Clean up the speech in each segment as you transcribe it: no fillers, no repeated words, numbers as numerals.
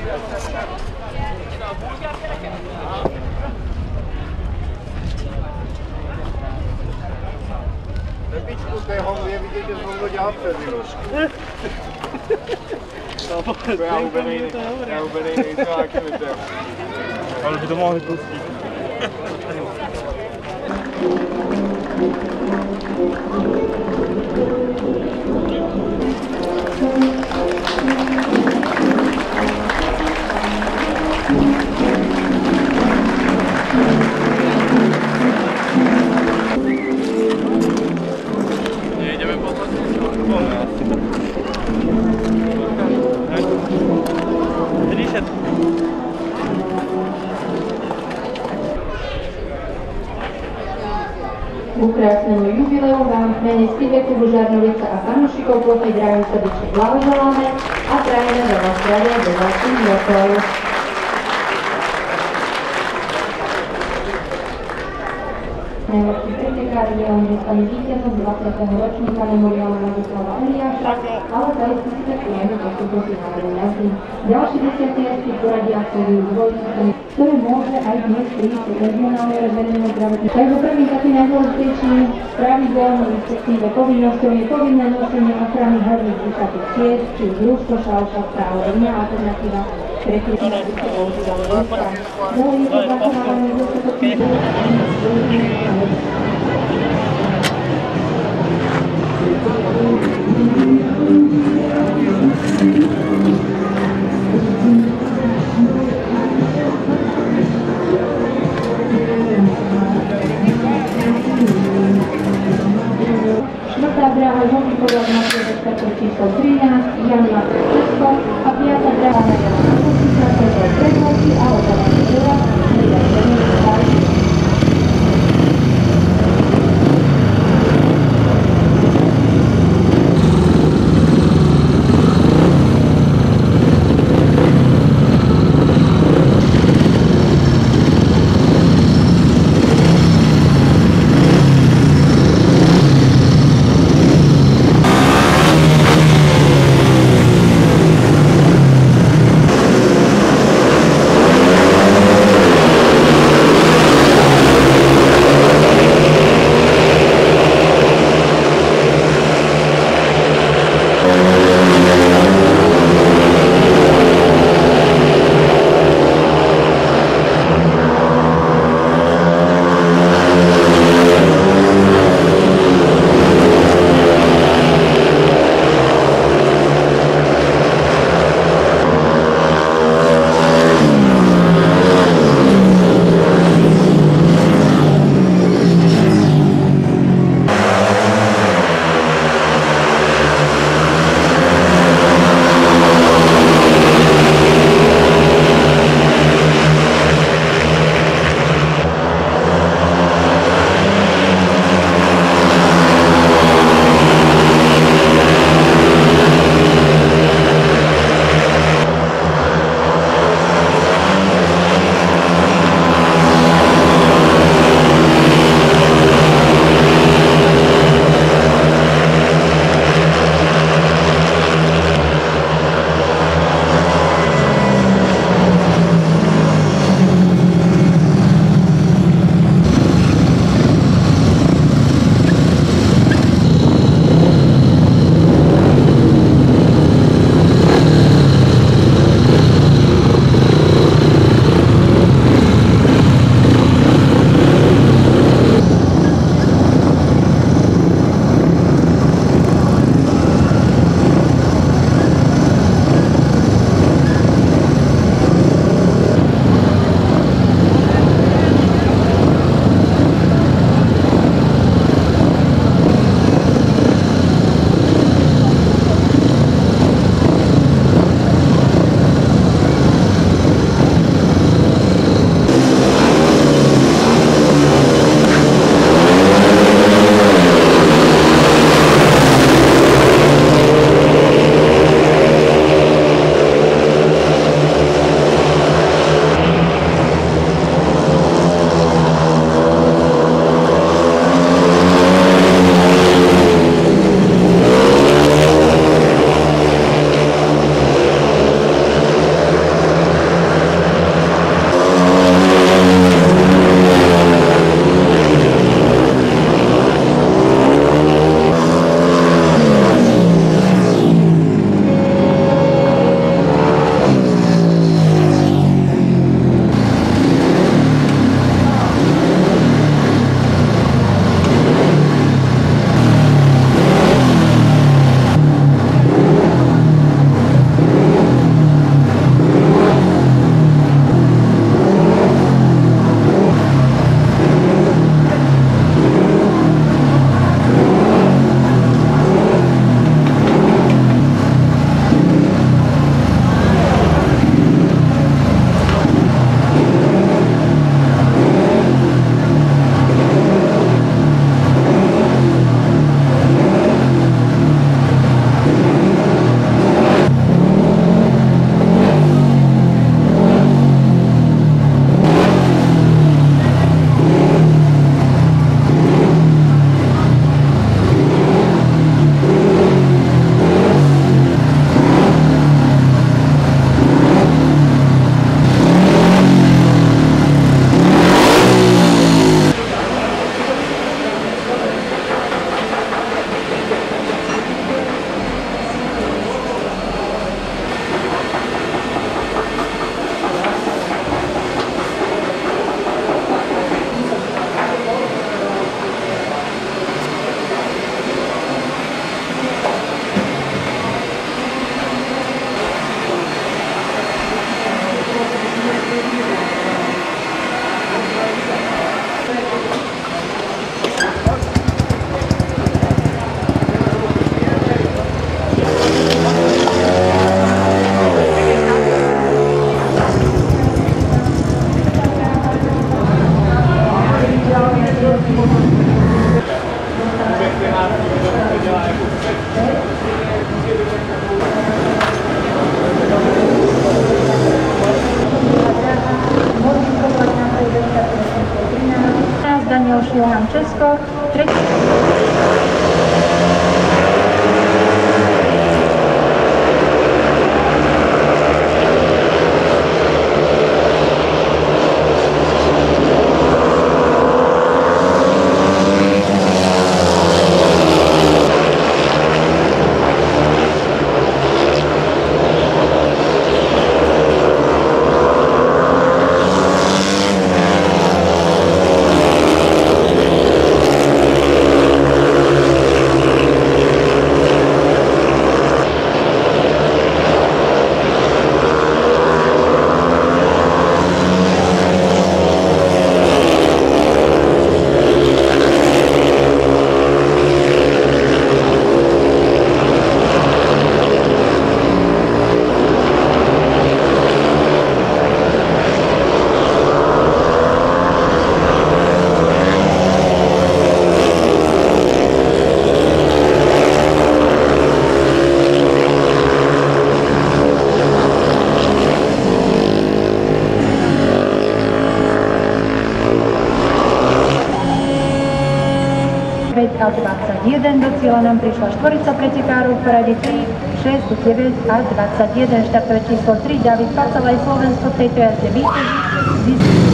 Pepičku, to je je vidět, že znovu dělat předvíročku. Já vůbec nejsem aktivitem. Ale by to mohli pustit. Ku krásnemu jubileu vám v mene Spive klubu Žarnovica a fanúšikov Plochej Dráhy srdečne blahoželáme a prajeme veľa zdravia do ďalších rokov. Najlepší pretekár je on dostane víťazom 20. ročníka memoriálu Ladislava Eliáša, ale zajistí si tak priamy postup do finálovej jazdy. Ďalší 10. jazdci v poradí absolvujú dvojicu, ktoré môže aj dnes prísť regionálnej verejného zdravotníctva. Takže prvý taký najdôležitejší pravidlom, respektíve povinnosťou je povinné nosenie ochrany horných dýchatých ciest, či už rúško, šálka, právo, iná alternatíva, prekrytná by sa používala rúška. Ďalej je to zachovávanie dostatokných štvrtá dráha Žolníková na priebežkačov číslo 13, Jan Marko Česko a piatá dráha na Jana Markovcíka, Petr Predvoľky a Otava Nedora, Nedor Žolníková. Johan Česko, tretí... A 21 do cieľa nám prišla štvorica pretekárov v poradí 3, 6, 9 a 21. Štartové číslo 3 David Pacalaj, Slovensko v tejto jazde víťazí.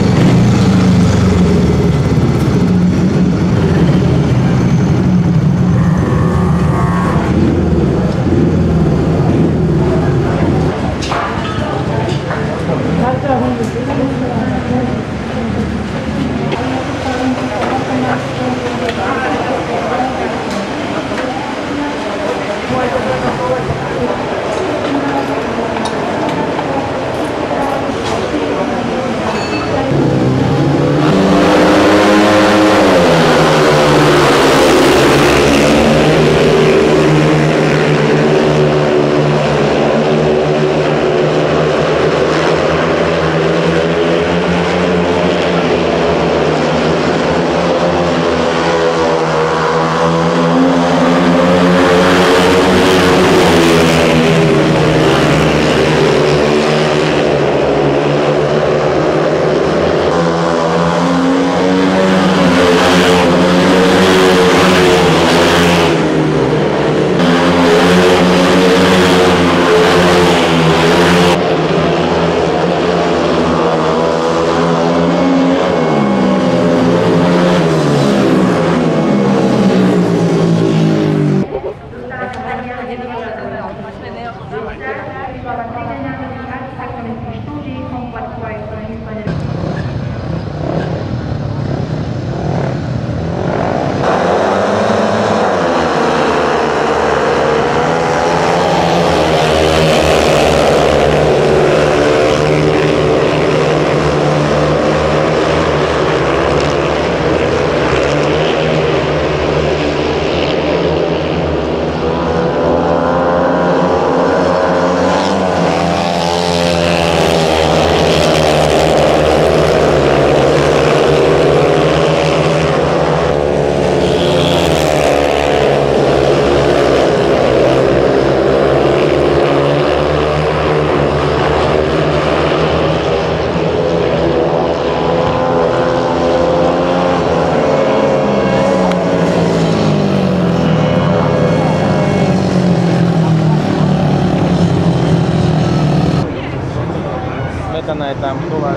Smetana je tam, Kováč,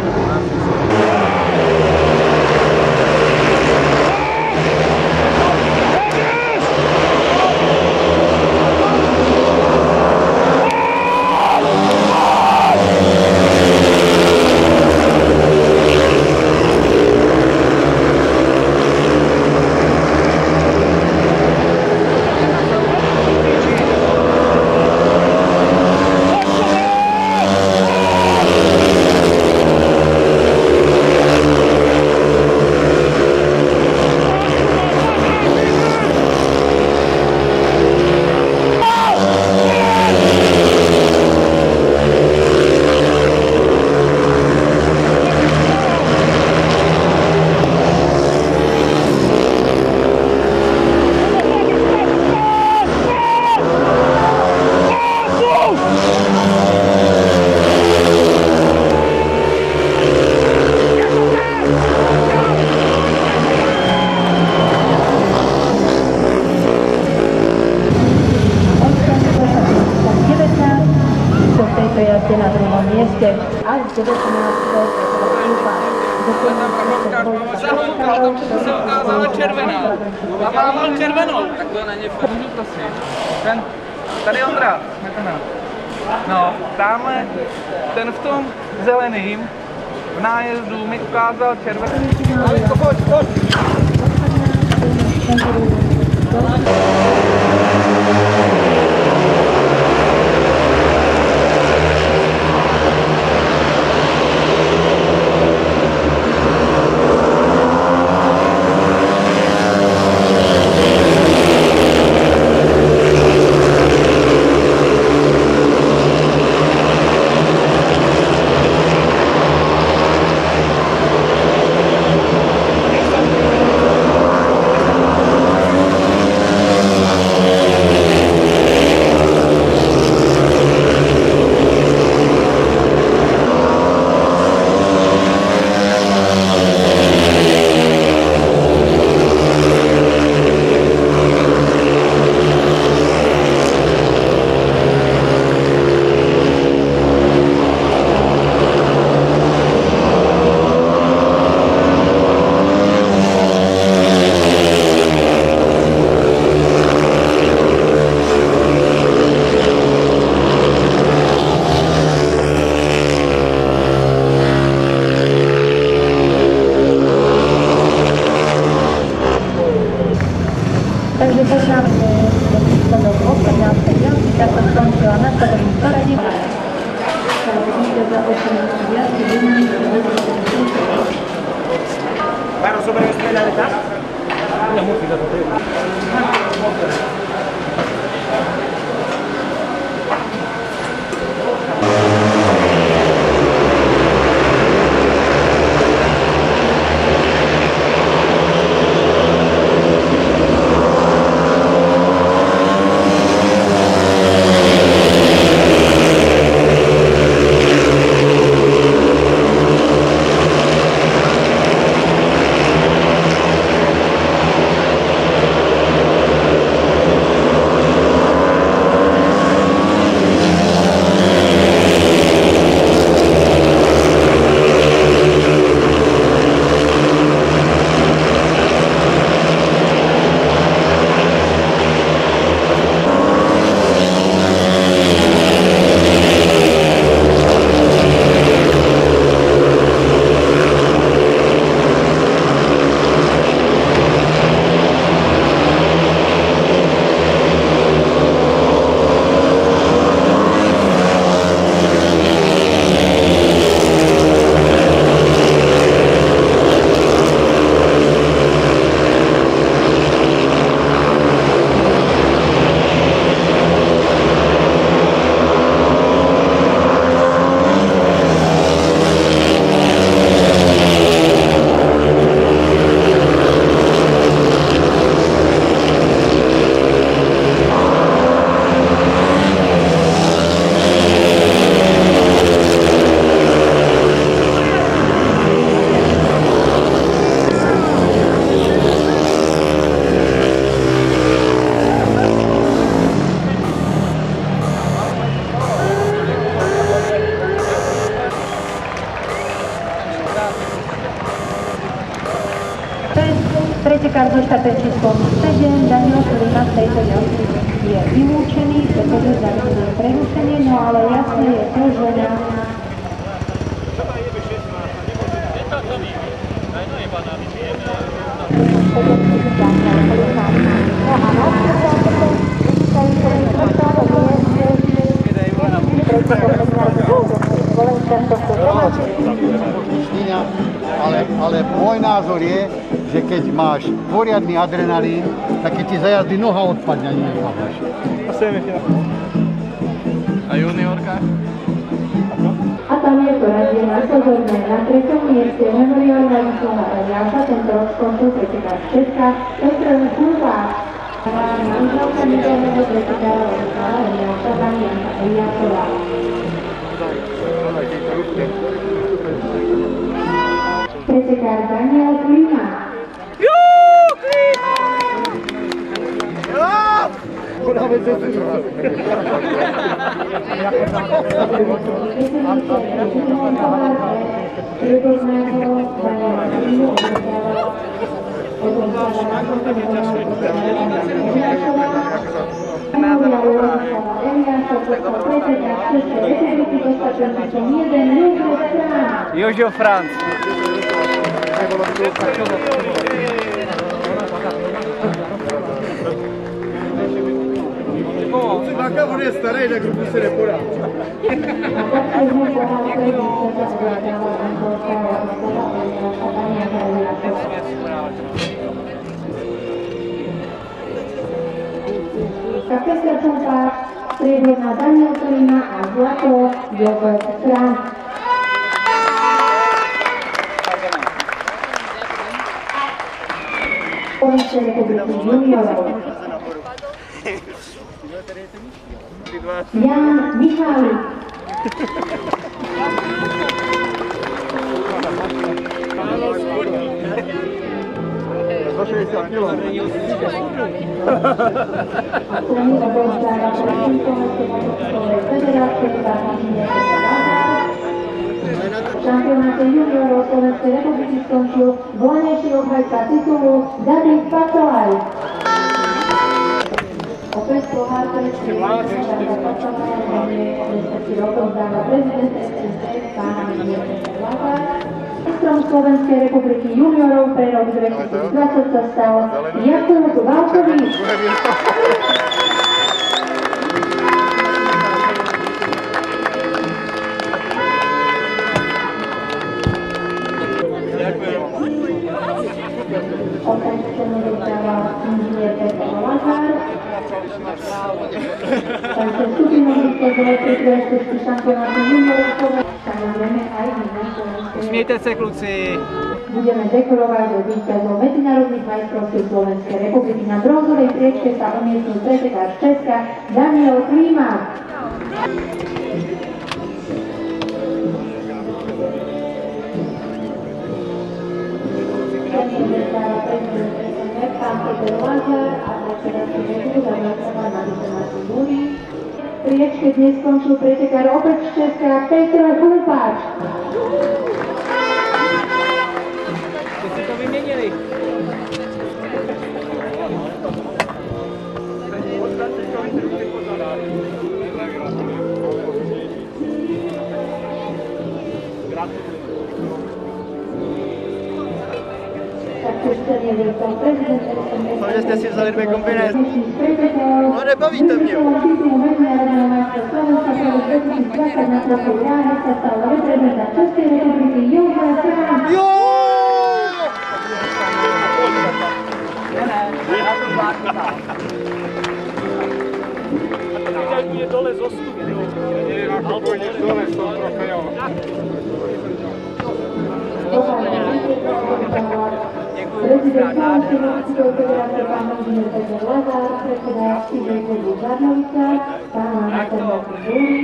prejazde na druhom mieste. Až 19. To se ukázala červená. A mával červenou. Tak to není můžu prosím. Tady Ondra. No, tamhle, ten v tom zeleným v nájezdu mi ukázal červený. Pojď, pojď. Takže 15. do 18. jazdíka sa skončila nasledovným poradím. Za 18. jazdy Bueno, super estrella de casa. La música Pretekár so štartem číslom 7, Daniel Šurina v tejto jazdy je vylúčený, pretože zavedenie prerušenie, no ale jasné je to, že na ale môj názor je, že keď máš poriadny adrenalín, tak keď ti za jazdy noha odpadne, ani nezvládaš. A juniorka? A tam je poradie následovné. Na 3. mieste memoriál Ladislava Eliáša, tento rok skončil pretekár z Česka, Petr Kulvák. Na úžalka nedelného pretekára Ladislava Eliáša, Daniela Eliášová. Pretekár Daniel Klima. Klima! Jožo Franc. Máka, on je starý, tak ruku si nepodá. Kapeská čumpáč, strieborná Daniel Kolina a zlato Jozef Franc. Slovenskej republiky juniorov. Jan Michálik. Za 60 kg. Strany obozdáva predtým Slovenskej motocyklovej federácie zápaženie šampionáte juniorov Slovenskej republiky skončil voľnejší obhajca titulu David Pacalaj. Opäť pohár predtým David Pacalaja venuje 10 rokov zdáva prezident SSD pána Miroslava Lazar. Ministrom Slovenskej republiky juniorov pre rok 2020 sa stal Jakub Valkovič. Opäť cenu dostáva inžinier Petr Lazar. Takže skupinový podľa príležitosti šampionátu juniorov Slovenskej samozrejme aj iné slovenské. Usmiejte se, kluci. Budeme dekorovať do víťazov medzinárodných majstrovstiev Slovenskej republiky. Na bronzovej priečke sa umiestnil pretekár z Česka Daniel Klíma. V priečke dnes skončil pretekár opäť z Česka Petr Hulpáč. Ty si to vyměnili. Že jste si vzali 2 kombinézy. No nebavíte mě. Jo! Mě dole z ostupu. Půjdeš dole s tou trofejou. Prezident Slovenskej motocyklovej federácie pán inžinier Petr Lazar, predseda Štýbej klubu Žarnovica, pán Anatol Dúry.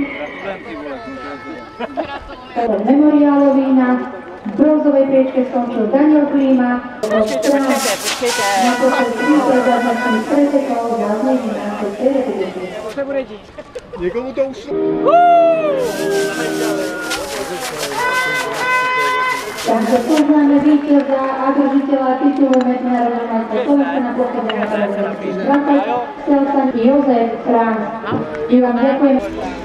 Memoriálový na bronzovej priečke skončil Daniel Klíma. Počkejte. Na počet 30 zaznačených pretekov za zniženie Českej republiky. Co se bude dít? Někomu to už... Takže poznáme víťaza a držiteľa titulu medzinárodného majstra Slovenska na ploche 2020 Stelsan Jozef Franc. My vám ďakujeme.